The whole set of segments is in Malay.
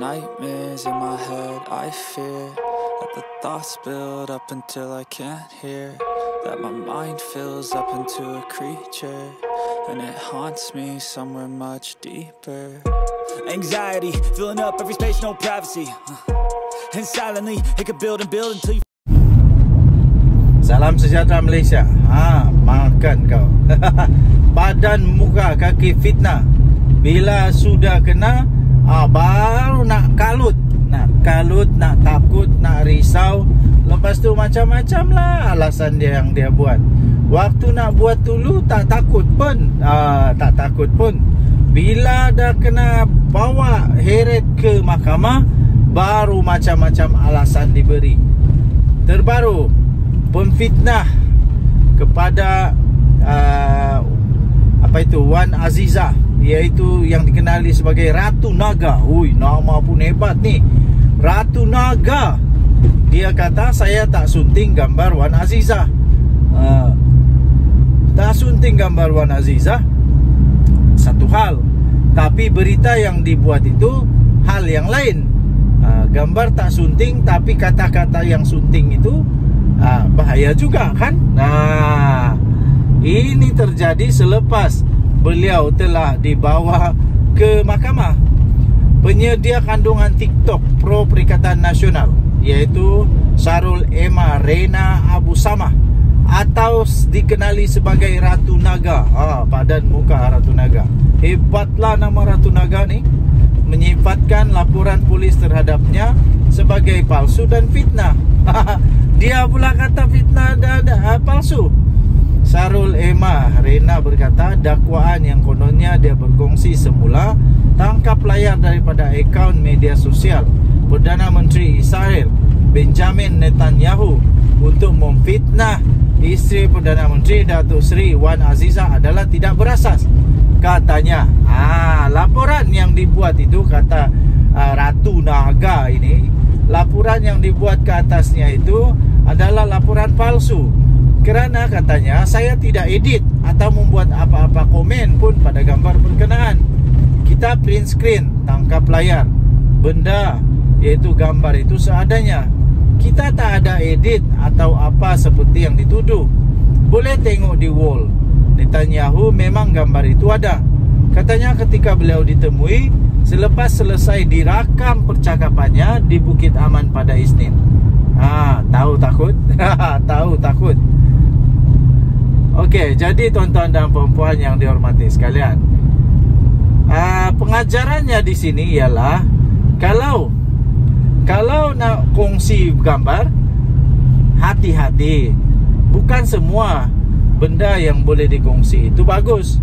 nightmares in my head, I fear that the thoughts build up until I can't hear, that my mind fills up into a creature, and it haunts me somewhere much deeper. Anxiety, filling up every space, no privacy, and silently, it could build and build until you... Salam sejahtera Malaysia. Makan kau. Badan, muka, kaki fitnah. Bila sudah kena, baru nak kalut. Nak kalut, nak takut, nak risau. Lepas tu macam-macam lah alasan dia yang dia buat. Waktu nak buat dulu tak takut pun. Tak takut pun. Bila dah kena bawa heret ke mahkamah, baru macam-macam alasan diberi. Terbaru, pemfitnah kepada Wan Azizah, iaitu yang dikenali sebagai Ratu Naga. Nama pun hebat ni, Ratu Naga. Dia kata saya tak sunting gambar Wan Azizah. Tak sunting gambar Wan Azizah satu hal, tapi berita yang dibuat itu hal yang lain. Gambar tak sunting, tapi kata-kata yang sunting itu bahaya juga kan. Ini terjadi selepas beliau telah dibawa ke mahkamah. Penyedia kandungan TikTok pro Perikatan Nasional, iaitu Sarul Emma Rena Abu Samah, atau dikenali sebagai Ratu Naga. Badan muka Ratu Naga. Hebatlah nama Ratu Naga ni. Menyifatkan laporan polis terhadapnya sebagai palsu dan fitnah. Dia pula kata fitnah dan palsu. Sarul Emma Rena berkata dakwaan yang kononnya dia berkongsi semula tangkap layar daripada akaun media sosial Perdana Menteri Israel Benjamin Netanyahu untuk memfitnah isteri Perdana Menteri Datuk Seri Wan Azizah adalah tidak berasas. Katanya laporan yang dibuat itu, kata Ratu Naga ini, laporan yang dibuat ke atasnya itu adalah laporan palsu. Kerana katanya saya tidak edit atau membuat apa-apa komen pun pada gambar berkenaan. Kita print screen, tangkap layar benda, iaitu gambar itu seadanya. Kita tak ada edit atau apa seperti yang dituduh. Boleh tengok di wall. Netanyahu memang gambar itu ada. Katanya ketika beliau ditemui selepas selesai dirakam percakapannya di Bukit Aman pada Isnin. Tahu takut? Tahu takut. Okey, jadi tuan-tuan dan puan-puan yang dihormati sekalian, pengajarannya di sini ialah kalau nak kongsi gambar, hati-hati. Bukan semua benda yang boleh dikongsi itu bagus.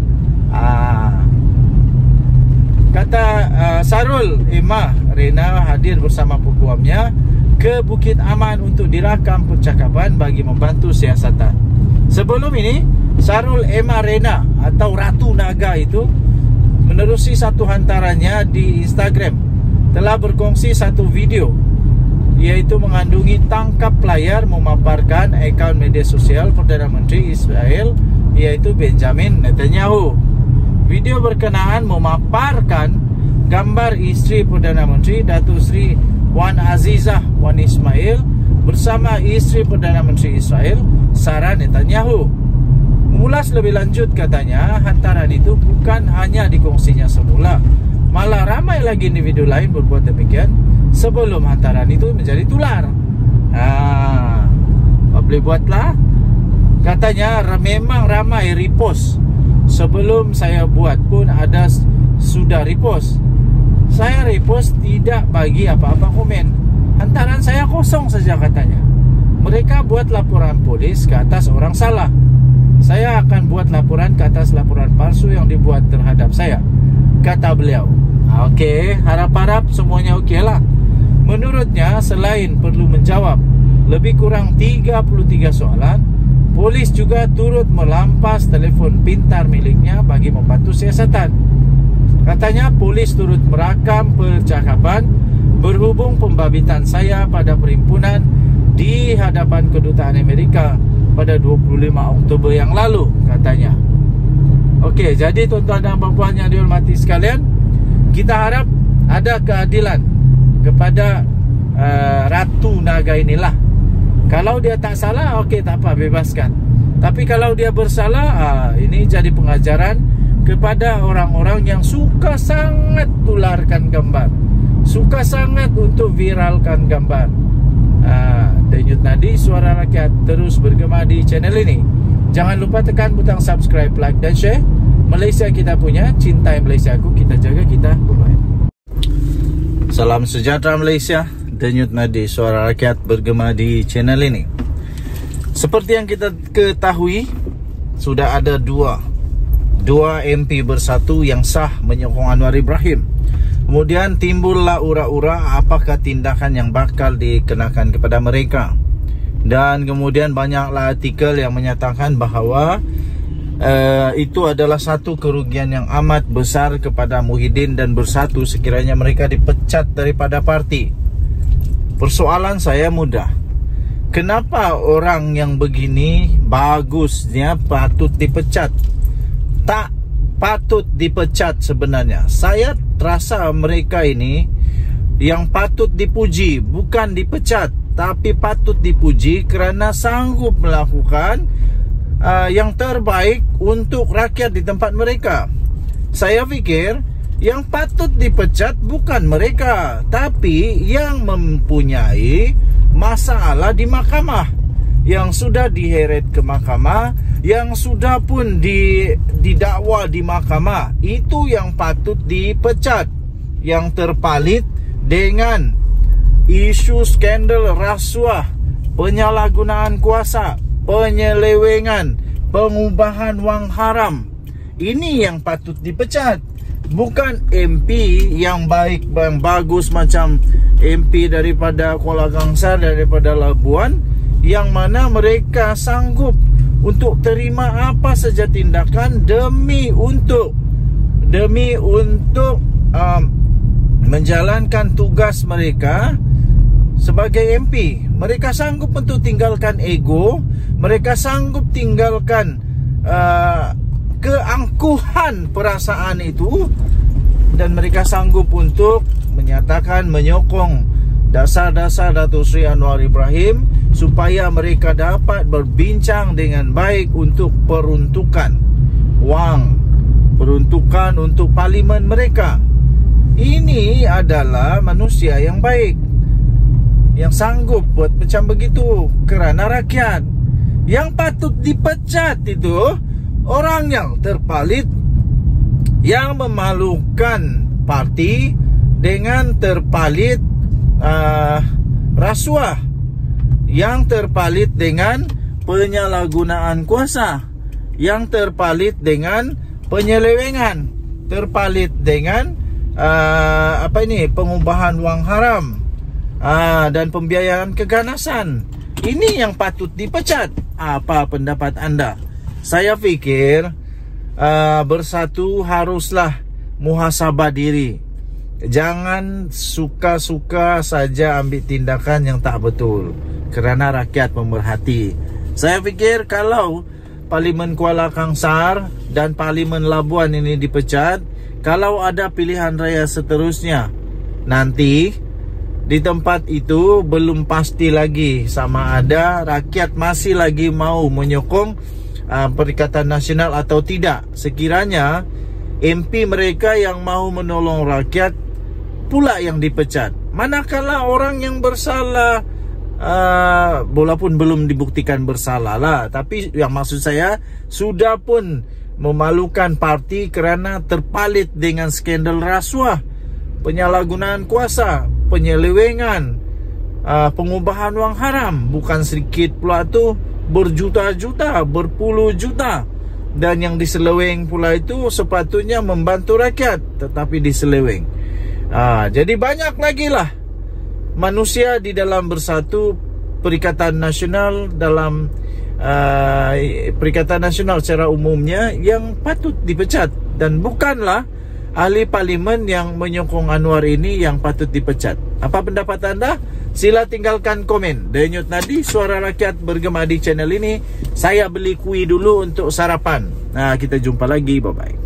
Kata Sarul Emma Rena hadir bersama peguamnya ke Bukit Aman untuk dirakam percakapan bagi membantu siasatan. Sebelum ini, Sarul Emma Rena atau Ratu Naga itu menerusi satu hantarannya di Instagram telah berkongsi satu video, iaitu mengandungi tangkap layar memaparkan akaun media sosial Perdana Menteri Israel, iaitu Benjamin Netanyahu. Video berkenaan memaparkan gambar isteri Perdana Menteri Datuk Seri Wan Azizah Wan Ismail bersama isteri Perdana Menteri Israel Sarah Netanyahu. Mengulas lebih lanjut, katanya hantaran itu bukan hanya dikongsinya semula, malah ramai lagi individu lain berbuat demikian sebelum hantaran itu menjadi tular. Boleh buatlah. Katanya memang ramai repost. Sebelum saya buat pun ada sudah repost. Saya repost tidak bagi apa-apa komen. Hantaran saya kosong saja, katanya. Mereka buat laporan polis ke atas orang salah. Saya akan buat laporan ke atas laporan palsu yang dibuat terhadap saya, kata beliau. Okey, harap-harap semuanya okey lah. Menurutnya, selain perlu menjawab lebih kurang 33 soalan, polis juga turut melampas telefon pintar miliknya bagi membantu siasatan. Katanya polis turut merakam percakapan berhubung pembabitan saya pada perhimpunan di hadapan Kedutaan Amerika pada 25 Oktober yang lalu, katanya. Okey, jadi tuan-tuan dan puan-puan yang dihormati sekalian, kita harap ada keadilan kepada Ratu Naga inilah. Kalau dia tak salah, okey, tak apa, bebaskan. Tapi kalau dia bersalah, ini jadi pengajaran kepada orang-orang yang suka sangat tularkan gambar, suka sangat untuk viralkan gambar. Denyut Nadi Suara Rakyat terus bergema di channel ini. Jangan lupa tekan butang subscribe, like dan share. Malaysia kita punya, cintai Malaysia aku, kita jaga kita. Bye-bye. Salam sejahtera Malaysia. Denyut Nadi Suara Rakyat bergema di channel ini. Seperti yang kita ketahui, sudah ada dua MP bersatu yang sah menyokong Anwar Ibrahim. Kemudian timbullah ura-ura apakah tindakan yang bakal dikenakan kepada mereka. Dan kemudian banyaklah artikel yang menyatakan bahawa itu adalah satu kerugian yang amat besar kepada Muhyiddin dan Bersatu sekiranya mereka dipecat daripada parti. Persoalan saya mudah. Kenapa orang yang begini bagusnya patut dipecat? Tak patut dipecat sebenarnya. Saya rasa mereka ini yang patut dipuji, bukan dipecat, tapi patut dipuji kerana sanggup melakukan yang terbaik untuk rakyat di tempat mereka. Saya fikir yang patut dipecat bukan mereka, tapi yang mempunyai masalah di mahkamah, yang sudah diheret ke mahkamah, yang sudah pun didakwa di mahkamah. Itu yang patut dipecat. Yang terpalit dengan isu skandal rasuah, penyalahgunaan kuasa, penyelewengan, pengubahan wang haram. Ini yang patut dipecat, bukan MP yang baik, yang bagus macam MP daripada Kuala Kangsar, daripada Labuan, yang mana mereka sanggup untuk terima apa saja tindakan demi untuk menjalankan tugas mereka sebagai MP. Mereka sanggup untuk tinggalkan ego, mereka sanggup tinggalkan keangkuhan perasaan itu, dan mereka sanggup untuk menyatakan menyokong dasar-dasar Datuk Seri Anwar Ibrahim supaya mereka dapat berbincang dengan baik untuk peruntukan wang, peruntukan untuk parlimen mereka. Ini adalah manusia yang baik, yang sanggup buat macam begitu kerana rakyat. Yang patut dipecat itu orang yang terpalit, yang memalukan parti dengan terpalit rasuah, yang terpalit dengan penyalahgunaan kuasa, yang terpalit dengan penyelewengan, terpalit dengan pengubahan wang haram, dan pembiayaan keganasan. Ini yang patut dipecat. Apa pendapat anda? Saya fikir Bersatu haruslah muhasabah diri. Jangan suka-suka saja ambil tindakan yang tak betul kerana rakyat pemerhati. Saya fikir kalau Parlimen Kuala Kangsar dan Parlimen Labuan ini dipecat, kalau ada pilihan raya seterusnya nanti di tempat itu belum pasti lagi sama ada rakyat masih lagi mau menyokong Perikatan Nasional atau tidak. Sekiranya MP mereka yang mau menolong rakyat pula yang dipecat. Manakala orang yang bersalah, walaupun belum dibuktikan bersalah lah, tapi yang maksud saya sudah pun memalukan parti kerana terpalit dengan skandal rasuah, penyalahgunaan kuasa, penyelewengan, pengubahan wang haram. Bukan sedikit pula tu, berjuta-juta, berpuluh juta. Dan yang diseleweng pula itu sepatutnya membantu rakyat, tetapi diseleweng. Jadi banyak lagi lah manusia di dalam Bersatu, Perikatan Nasional, dalam Perikatan Nasional secara umumnya yang patut dipecat. Dan bukanlah ahli parlimen yang menyokong Anwar ini yang patut dipecat. Apa pendapat anda? Sila tinggalkan komen. Denyut Nadi Suara Rakyat bergema di channel ini. Saya beli kuih dulu untuk sarapan. Kita jumpa lagi. Bye-bye.